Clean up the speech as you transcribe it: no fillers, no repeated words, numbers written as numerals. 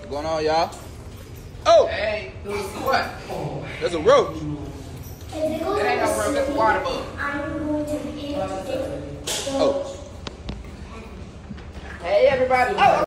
What's going on, y'all? Oh! Hey, what? There's a roach. It ain't no roach, that's a water bug. Oh. Hey, everybody. Oh.